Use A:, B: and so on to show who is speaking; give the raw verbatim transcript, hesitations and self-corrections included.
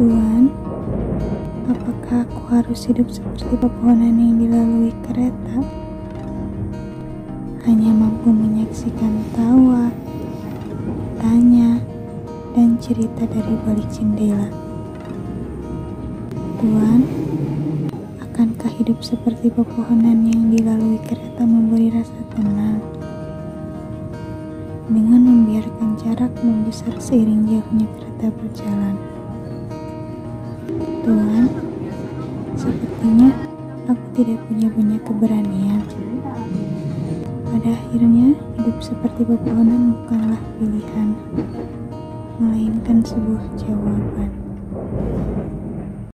A: Tuhan, apakah aku harus hidup seperti pepohonan yang dilalui kereta? Hanya mampu menyaksikan tawa, tanya, dan cerita dari balik jendela. Tuhan, akankah hidup seperti pepohonan yang dilalui kereta memberi rasa tenang? Dengan membiarkan jarak membesar seiring jauhnya kereta berjalan. Tuhan, sepertinya aku tidak punya banyak keberanian. Pada akhirnya, hidup seperti pepohonan bukanlah pilihan, melainkan sebuah jawaban.